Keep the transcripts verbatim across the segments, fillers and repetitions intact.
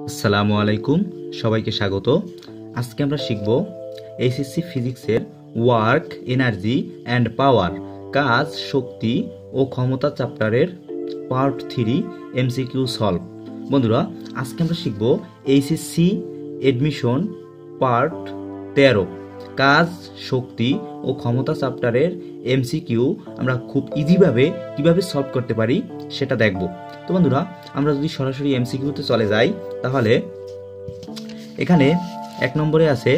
আসসালামু আলাইকুম, সবাইকে স্বাগত। আজকে আমরা শিখব এইচএসসি ফিজিক্সের ওয়ার্ক, এনার্জি অ্যান্ড পাওয়ার, কাজ, শক্তি ও ক্ষমতা চ্যাপ্টারের পার্ট থ্রি এমসিকিউ সলভ। বন্ধুরা, আজকে আমরা শিখব এইচএসসি এডমিশন পার্ট তেরো, কাজ, শক্তি ও ক্ষমতা চ্যাপ্টারের এমসিকিউ আমরা খুব ইজিভাবে কিভাবে সলভ করতে পারি সেটা দেখব। তো বন্ধুরা, আমরা যদি সরাসরি এমসিকিউতে চলে যাই তাহলে এখানে এক নম্বরে আছে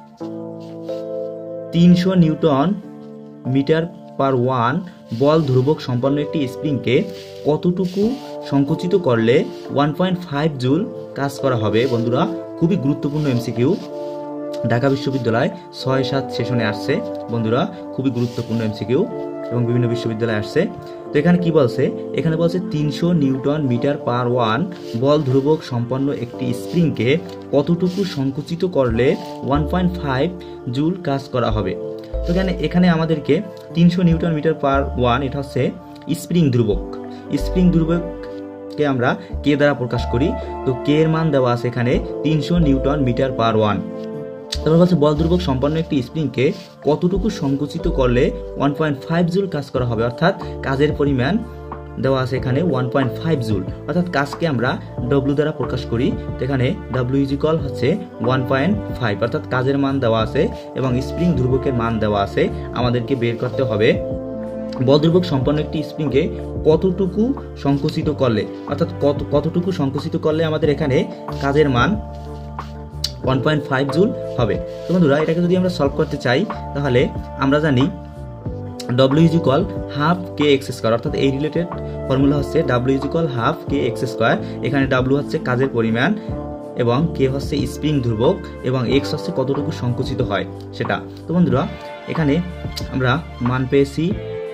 তিনশো নিউটন মিটার পার ওয়ান বল ধ্রুবক সম্পন্ন একটি স্প্রিংকে কতটুকু সংকুচিত করলে ওয়ান পয়েন্ট ফাইভ জুল কাজ করা হবে। বন্ধুরা, খুবই গুরুত্বপূর্ণ এমসিকিউ, ঢাকা বিশ্ববিদ্যালয় ছয় সাত সেশনে আসছে। বন্ধুরা, খুবই গুরুত্বপূর্ণ এমসিকিউ এবং বিভিন্ন বিশ্ববিদ্যালয়ে আসছে। তো এখানে কি বলছে? এখানে বলছে তিনশো নিউটন মিটার পার ওয়ান বল ধ্রুবক সম্পন্ন একটি স্প্রিংকে কতটুকু সংকুচিত করলে ওয়ান পয়েন্ট ফাইভ জুল কাজ করা হবে। তো এখানে এখানে আমাদেরকে তিনশো নিউটন মিটার পার ওয়ান এটা হচ্ছে স্প্রিং ধ্রুবক। স্প্রিং ধ্রুবককে আমরা কে দ্বারা প্রকাশ করি। তো কে এর মান দেওয়া আছে এখানে তিনশো নিউটন মিটার পার ওয়ান। তারপর বলছে বল ধ্রুবক সম্পন্ন একটি স্প্রিংকে কতটুকু সংকুচিত করলে ওয়ান পয়েন্ট ফাইভ জুল কাজ করা হবে, অর্থাৎ কাজের পরিমাণ দেওয়া আছে এখানে ওয়ান পয়েন্ট ফাইভ জুল, অর্থাৎ কাজকে আমরা ডব্লিউ দ্বারা প্রকাশ করি। তো এখানে ডব্লিউ ইজ ইকুয়াল হচ্ছে ওয়ান পয়েন্ট ফাইভ, অর্থাৎ কাজের মান দেওয়া আছে এবং স্প্রিং ধ্রুবকের মান দেওয়া আছে। আমাদেরকে বের করতে হবে বল ধ্রুবক সম্পন্ন একটি স্প্রিংকে কতটুকু সংকুচিত করলে, অর্থাৎ কত কতটুকু সংকুচিত করলে আমাদের এখানে কাজের মান ওয়ান পয়েন্ট ফাইভ জুল হবে। তো বন্ধুরা, এটাকে যদি আমরা সলভ করতে চাই তাহলে আমরা জানি W is equal half K X square, অর্থাৎ এই রিলেটেড ফর্মুলা হচ্ছে W is equal half K X square. এখানে ডাব্লিউ হচ্ছে কাজের পরিমাণ এবং কে হচ্ছে স্প্রিং ধ্রুবক এবং এক্স হচ্ছে কতটুকু সংকুচিত হয় সেটা। তো বন্ধুরা, এখানে আমরা মান পেয়েছি,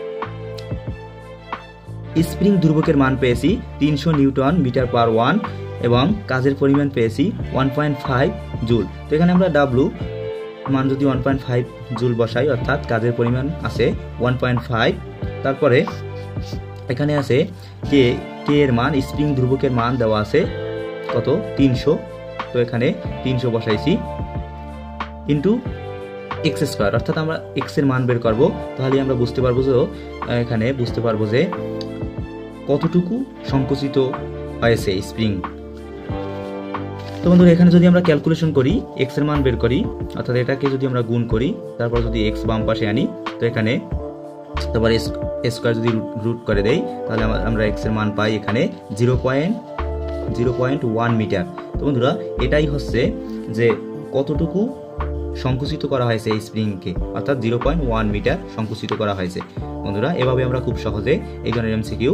স্প্রিং ধ্রুবকের মান পেয়েছি তিনশো নিউটন মিটার পার ওয়ান এবং কাজের পরিমাণ পেয়েছি ওয়ান পয়েন্ট ফাইভ জুল। তো এখানে আমরা ডাব্লু মান যদি ওয়ান পয়েন্ট ফাইভ জুল বসাই, অর্থাৎ কাজের পরিমাণ আছে ওয়ান পয়েন্ট ফাইভ। তারপরে এখানে আছে কে কে এর মান, স্প্রিং ধ্রুবকের মান দেওয়া আছে কত তিনশো। তো এখানে তিনশো বসাইছি ইন্টু এক্স স্কোয়ার, অর্থাৎ আমরা এক্স এর মান বের করবো। তাহলে আমরা বুঝতে পারবো যে এখানে বুঝতে পারবো যে কতটুকু সংকুচিত হয়েছে স্প্রিং। তো বন্ধুরা, এখানে যদি আমরা ক্যালকুলেশন করি, এক্স এর মান বের করি, অর্থাৎ এটাকে যদি আমরা গুণ করি, তারপর যদি এক্স বাম পাশে আনি, তো এখানে তারপর স্কোয়ার যদি রুট করে দেই তাহলে আমরা এক্স এর মান পাই এখানে zero point zero point one metre. তো বন্ধুরা, এটাই হচ্ছে যে কতটুকু সংকুচিত করা হয়েছে এই স্প্রিংকে, অর্থাৎ জিরো পয়েন্ট ওয়ান মিটার সংকুচিত করা হয়েছে। বন্ধুরা, এভাবে আমরা খুব সহজে এই ধরনের এমসিকিউ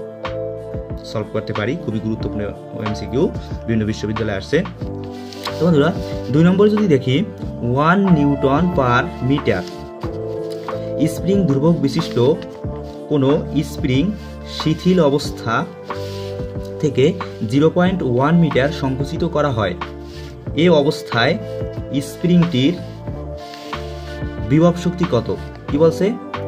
সলভ করতে পারি। খুবই গুরুত্বপূর্ণ এমসিকিউ, বিভিন্ন বিশ্ববিদ্যালয়ে আসছে। তো বন্ধুরা, দুই নম্বরে যদি দেখি one newton per metre spring ধ্রুবক বিশিষ্ট কোনো স্প্রিং শিথিল অবস্থা থেকে জিরো পয়েন্ট ওয়ান মিটার সংকুচিত করা হয়। এ অবস্থায় স্প্রিংটির বিভব শক্তি কত? কি বলছে?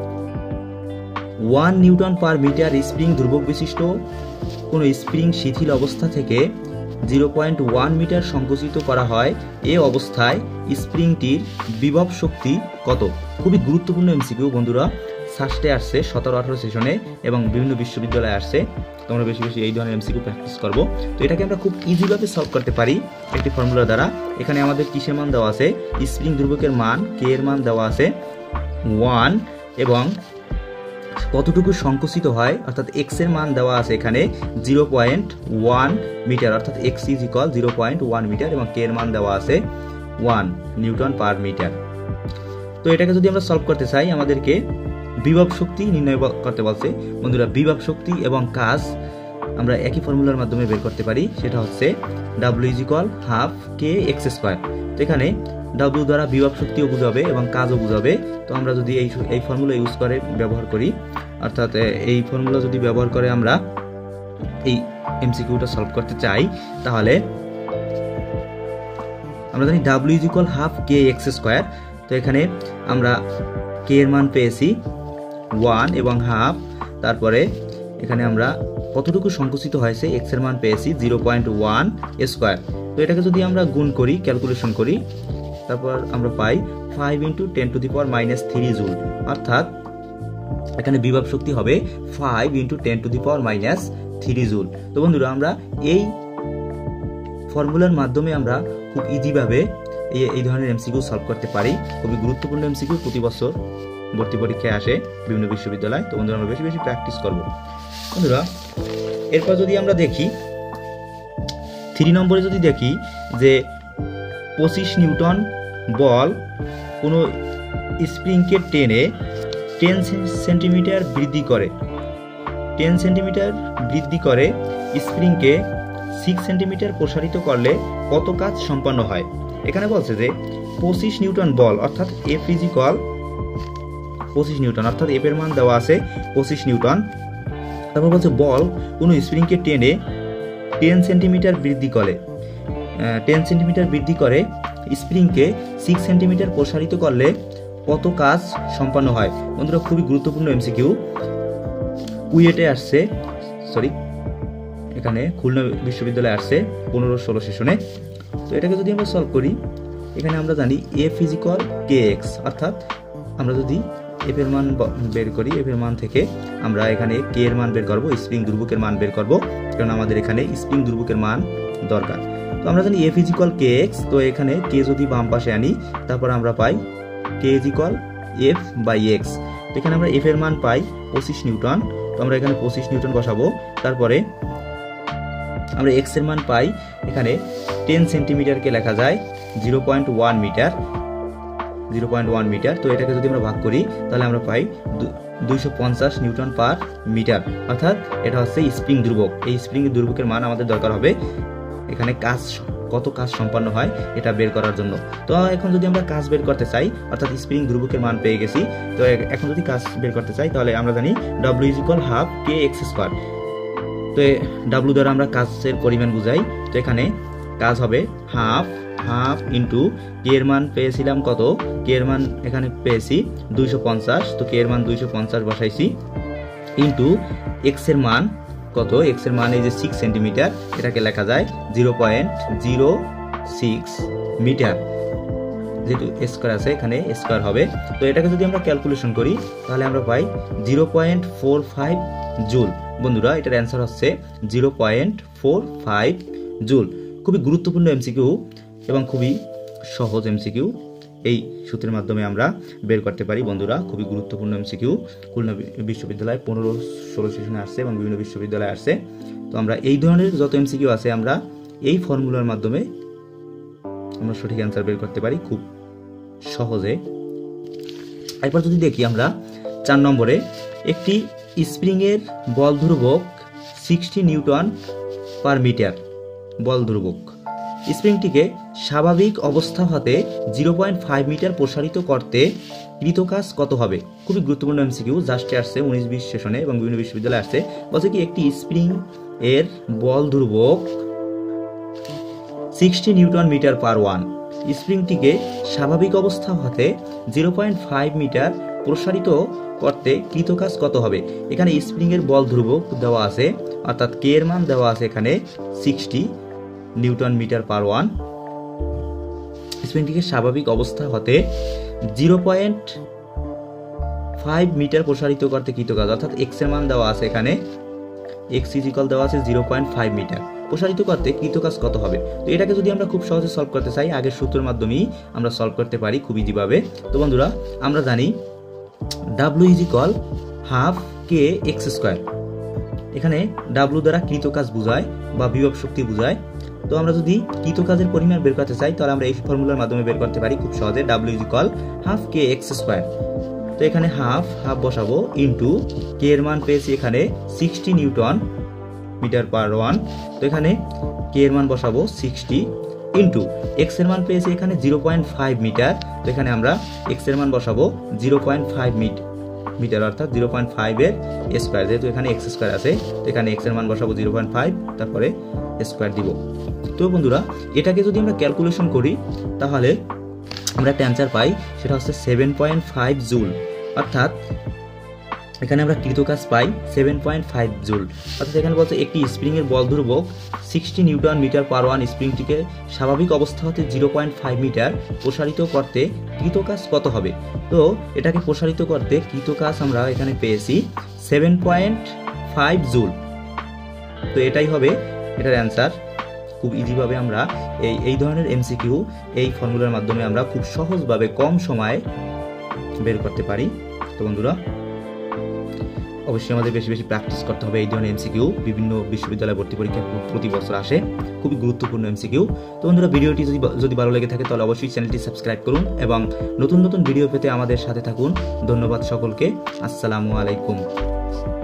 One newton per metre spring ধ্রুবক বিশিষ্ট কোনো স্প্রিং শিথিল অবস্থা থেকে জিরো পয়েন্ট ওয়ান মিটার সংকুচিত করা হয়। এ অবস্থায় স্প্রিংটির বিভব শক্তি কত? খুবই গুরুত্বপূর্ণ এমসিকিউ বন্ধুরা, সাস্টে আসছে সতেরো আঠারো সেশনে এবং বিভিন্ন বিশ্ববিদ্যালয়ে আসছে। তোমরা বেশি বেশি এই ধরনের এমসিকিউ প্র্যাকটিস করবো। তো এটাকে আমরা খুব ইজিভাবে সলভ করতে পারি একটি ফর্মুলা দ্বারা। এখানে আমাদের কিসের মান দেওয়া আছে? স্প্রিং ধ্রুবকের মান কে এর মান দেওয়া আছে ওয়ান এবং কতটুকু সংকুচিত হয়, অর্থাৎ এক্স এর মান দেওয়া আছে এখানে জিরো পয়েন্ট ওয়ান মিটার, অর্থাৎ X is equal zero point one metre এবং কে এর মান দেওয়া আছে ওয়ান নিউটন পার মিটার। তো এটাকে যদি আমরা সলভ করতে চাই, আমাদেরকে বিভব শক্তি নির্ণয় করতে বলছে। বন্ধুরা, বিভব শক্তি এবং কাজ আমরা একই ফর্মুলার মাধ্যমে বের করতে পারি, সেটা হচ্ছে W is equal half K X square. তো এখানে ডাব্লিউ দ্বারা বিভব শক্তিও বুঝাবে এবং কাজও বুঝাবে। তো আমরা যদি এই এই ফর্মুলা ইউজ করে ব্যবহার করি, অর্থাৎ এই ফর্মুলা যদি ব্যবহার করে আমরা এই এমসিকিউটা সলভ করতে চাই, তাহলে আমরা জানি W is equal half K X square. তো এখানে আমরা কে এর মান পেয়েছি ওয়ান এবং হাফ, তারপরে এখানে আমরা কতটুকু সংকুচিত হয়েছে এক্স এর মান পেয়েছি জিরো পয়েন্ট ওয়ান স্কোয়ার। তো এটাকে যদি আমরা গুণ করি, ক্যালকুলেশন করি, তারপর আমরা পাই five into ten to the power minus three joule, অর্থাৎ এখানে বিভব শক্তি হবে five into ten to the power minus three joule. তো বন্ধুরা আমরা এই ফর্মুলার মাধ্যমে আমরা খুব ইজিভাবে এই ধরনের এমসিকিউ সলভ করতে পারি। খুবই গুরুত্বপূর্ণ এমসিকিউ, প্রতি বছর ভর্তি পরীক্ষায় আসে বিভিন্ন বিশ্ববিদ্যালয়। তো বন্ধুরা আমরা বেশি বেশি প্র্যাকটিস করব। বন্ধুরা এরপর যদি আমরা দেখি থ্রি নম্বরে যদি দেখি যে পঁচিশ নিউটন বল কোনো স্প্রিংকে টেনে টেন সেন্টিমিটার বৃদ্ধি করে টেন সেন্টিমিটার বৃদ্ধি করে স্প্রিংকে সিক্স সেন্টিমিটার প্রসারিত করলে কত কাজ সম্পন্ন হয়। এখানে বলছে যে পঁচিশ নিউটন বল অর্থাৎ এফ ইজ ইকুয়াল পঁচিশ নিউটন, অর্থাৎ এফ এর মান দেওয়া আছে পঁচিশ নিউটন। তারপর বলছে বল কোনো স্প্রিংকে টেনে টেন সেন্টিমিটার বৃদ্ধি করে টেন সেন্টিমিটার বৃদ্ধি করে স্প্রিংকে সিক্স সেন্টিমিটার প্রসারিত করলে কত কাজ সম্পন্ন হয়। বন্ধুরা খুবই গুরুত্বপূর্ণ এমসিকিউ, কুয়েটে আসছে, সরি এখানে খুলনা বিশ্ববিদ্যালয়ে আসছে পনেরো ষোলো সেশনে। তো এটাকে যদি আমরা সলভ করি, এখানে আমরা জানি F is equal K X, অর্থাৎ আমরা যদি এফ এর মান বের করি, এফ এর মান থেকে আমরা এখানে কে এর মান বের করবো, স্প্রিং দুর্ভুকের মান বের করবো, কারণ আমাদের এখানে স্প্রিং দুর্ভুকের মান দরকার। তো আমরা জানি F is equal K X, তো এখানে কে যদি বাম পাশে আনি তারপর আমরা পাই K is equal F by X. তো এখানে আমরা এফ এর মান পাই পঁচিশ নিউটন, তো আমরা এখানে পঁচিশ নিউটন বসাবো। তারপরে আমরা এক্স এর মান পাই এখানে টেন সেন্টিমিটারকে লেখা যায় zero point one metre zero point one metre. তো এটাকে যদি আমরা ভাগ করি তাহলে আমরা পাই দুইশো পঞ্চাশ নিউটন পার মিটার, অর্থাৎ এটা হচ্ছে স্প্রিং দুর্ভোগ। এই স্প্রিং দুর্ভোগের মান আমাদের দরকার হবে এখানে কাজ কত কাজ সম্পন্ন হয় এটা বের করার জন্য। তো এখন যদি আমরা কাজ বের করতে চাই, অর্থাৎ স্প্রিং দুর্ভোগের মান পেয়ে গেছি, তো এখন যদি কাজ বের করতে চাই তাহলে আমরা জানি W is equal half K X square. তো ডাব্লু দ্বারা আমরা কাজের পরিমাণ বুঝাই। তো এখানে কাজ হবে হাফ হাফ ইন্টু কে এর মান পেয়েছিলাম কত, কে এর মান এখানে পেয়েছি দুইশো পঞ্চাশ, তো কে এর মান দুইশো পঞ্চাশ বসাইছি, ইন্টু এক্স এর মান কত, এক্স এর মান এই যে সিক্স সেন্টিমিটার, এটাকে লেখা যায় zero point zero six metre, যেহেতু স্কোয়ার আছে এখানে স্কোয়ার হবে। তো এটাকে যদি আমরা ক্যালকুলেশন করি তাহলে আমরা পাই zero point four five joule. বন্ধুরা এটার অ্যান্সার হচ্ছে zero point four five joule. খুবই গুরুত্বপূর্ণ এমসিকিউ এবং খুবই সহজ এমসিকিউ, এই সূত্রের মাধ্যমে আমরা বের করতে পারি। বন্ধুরা খুবই গুরুত্বপূর্ণ এমসিকিউ, খুলনা বিশ্ববিদ্যালয় পনেরো ষোলো সেশনে আসছে এবং বিভিন্ন বিশ্ববিদ্যালয়ে আসছে। তো আমরা এই ধরনের যত এমসিকিউ আছে আমরা এই ফর্মুলার মাধ্যমে আমরা সঠিক অ্যান্সার বের করতে পারি খুব সহজে। এরপর যদি দেখি আমরা চার নম্বরে একটি স্প্রিংয়ের বল ধ্রুবক সিক্সটি নিউটন পার মিটার, বল ধ্রুবক স্প্রিংটিকে স্বাভাবিক অবস্থা হতে জিরো পয়েন্ট ফাইভ মিটার প্রসারিত করতে কৃত কাজ কত হবে। খুবই গুরুত্বপূর্ণ এমসিকিউ, জাস্টে আসছে উনিশ বিশ সেশনে এবং বিভিন্ন বিশ্ববিদ্যালয়ে আসছে। বলছে কি একটি স্প্রিং এর বল ধ্রুবক sixty newton metre per one, স্প্রিংটিকে স্বাভাবিক অবস্থা হতে জিরো পয়েন্ট ফাইভ মিটার প্রসারিত করতে কৃত কাজ কত হবে। এখানে স্প্রিং এর বল ধ্রুবক দেওয়া আছে, অর্থাৎ কে এর মান দেওয়া আছে এখানে sixty newton metre per one, স্প্রিংটিকে স্বাভাবিক অবস্থা হতে জিরো পয়েন্ট ফাইভ মিটার প্রসারিত করতে কৃত কাজ, অর্থাৎ এক্স এর মান দেওয়া আছে এখানে এক্স ইজ ইকুয়াল দেওয়া আছে জিরো পয়েন্ট ফাইভ মিটার প্রসারিত করতে কৃত কাজ কত হবে। তো এটাকে যদি আমরা খুব সহজে সলভ করতে চাই আগের সূত্রের মাধ্যমেই আমরা সলভ করতে পারি খুব ইজিভাবে। তো বন্ধুরা আমরা জানি W is equal half K X square, এখানে ডাব্লু দ্বারা কৃত কাজ বোঝায় বা বিভব শক্তি বোঝায়। তো আমরা যদি কৃত কাজের পরিমাণ বের করতে চাই তাহলে আমরা এই ফর্মুলার মাধ্যমে বের করতে পারি খুব সহজে, W is equal half K X square. তো এখানে হাফ হাফ বসাবো ইন্টু কে এর মান পেয়েছি এখানে sixty newton metre per one, তো এখানে কে এর মান বসাবো সিক্সটি ইন্টু এক্স এর মান পেয়েছি এখানে জিরো পয়েন্ট ফাইভ মিটার, তো এখানে আমরা এক্স এর মান বসাবো জিরো পয়েন্ট ফাইভ মিটার, অর্থাৎ জিরো পয়েন্ট ফাইভ এর স্কোয়ার, যেহেতু এখানে এক্স স্কোয়ার আছে তো এখানে এক্স এর মান বসাবো জিরো পয়েন্ট ফাইভ, তারপরে স্কোয়ার দিব। তো বন্ধুরা এটাকে যদি আমরা ক্যালকুলেশন করি তাহলে আমরা একটা অ্যান্সার পাই, সেটা হচ্ছে সেভেন পয়েন্ট ফাইভ জুল, অর্থাৎ এখানে আমরা কৃত কাজ পাই সেভেন পয়েন্ট ফাইভ জুল। অর্থাৎ এখানে বলছে একটি স্প্রিংয়ের বল ধ্রুবক sixty newton metre per one স্প্রিংটিকে স্বাভাবিক অবস্থা হতে জিরো পয়েন্ট ফাইভ মিটার প্রসারিত করতে কৃত কাজ কত হবে। তো এটাকে প্রসারিত করতে কৃত কাজ আমরা এখানে পেয়েছি সেভেন পয়েন্ট ফাইভ জুল। তো এটাই হবে এটার অ্যান্সার। খুব ইজিভাবে আমরা এই এই ধরনের এমসিকিউ এই ফর্মুলার মাধ্যমে আমরা খুব সহজভাবে কম সময়ে বের করতে পারি। তো বন্ধুরা অবশ্যই আমাদের বেশি বেশি প্র্যাকটিস করতে হবে। এই ধরনের এমসিকিউ বিভিন্ন বিশ্ববিদ্যালয় ভর্তি পরীক্ষা প্রতি বছর আসে, খুবই গুরুত্বপূর্ণ এমসিকিউ। তো বন্ধুরা ভিডিওটি যদি যদি ভালো লেগে থাকে তাহলে অবশ্যই চ্যানেলটি সাবস্ক্রাইব করুন এবং নতুন নতুন ভিডিও পেতে আমাদের সাথে থাকুন। ধন্যবাদ সকলকে। আসসালামু আলাইকুম।